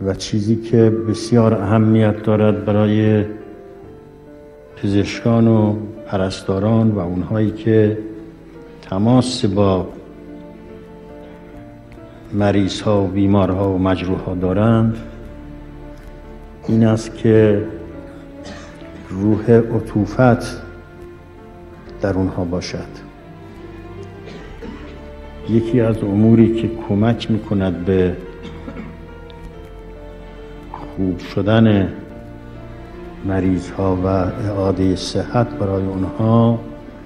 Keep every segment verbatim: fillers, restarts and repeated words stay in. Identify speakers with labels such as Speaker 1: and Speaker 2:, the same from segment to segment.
Speaker 1: و چیزی که بسیار اهمیت دارد برای پزشکان و پرستاران و اونهایی که تماس با مریض ها و بیمارها و مجروح ها دارند، این است که روح عطوفت در اونها باشد. یکی از اموری که کمک میکند به خوب شدن مریض ها و اعاده صحت برای اونها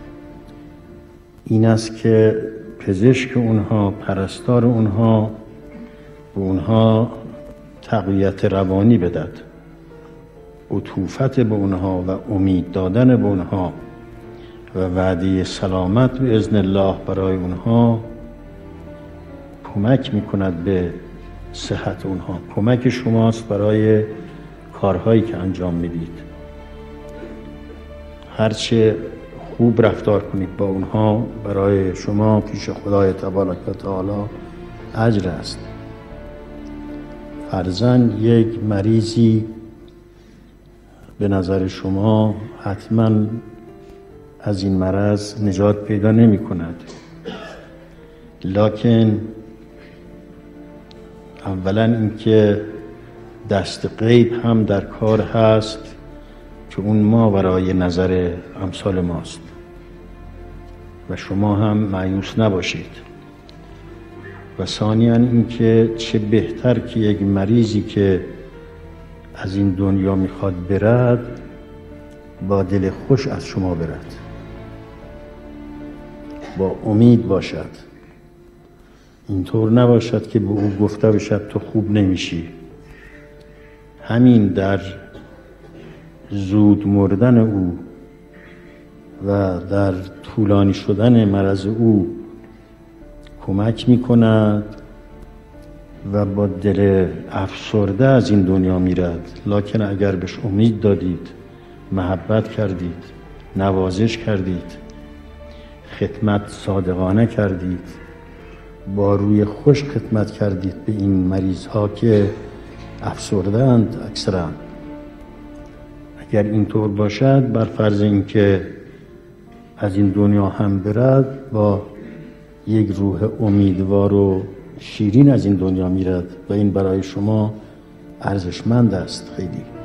Speaker 1: این است که پزشک اونها، پرستار اونها به اونها تقویت روانی بدهد، عطوفت به اونها و امید دادن به اونها و وعده سلامت به اذن الله برای اونها کمک میکند به صحت اونها. کمک شماست برای کارهایی که انجام میدید. هرچه خوب رفتار کنید با اونها برای شما پیش خدای تبارک و تعالی اجر است. فرضاً یک مریضی به نظر شما حتما از این مرض نجات پیدا نمی کند، لکن اولا اینکه دست غیب هم در کار هست که اون ما برای نظر امثال ماست و شما هم مایوس نباشید. و ثانیاً اینکه چه بهتر که یک مریضی که از این دنیا میخواد برد با دل خوش از شما برد، با امید باشد، اینطور نباشد که به او گفته باشد تو خوب نمیشی. همین در زود مردن او و در طولانی شدن مرض او کمک میکند و با دل افسرده از این دنیا میرد. لکن اگر بهش امید دادید، محبت کردید، نوازش کردید، خدمت صادقانه کردید، با روی خوش خدمت کردید به این مریض ها که افسرده اند اکثرا، اگر اینطور باشد بر فرض اینکه از این دنیا هم برد با یک روح امیدوار و شیرین از این دنیا میرد و این برای شما ارزشمند است خیلی.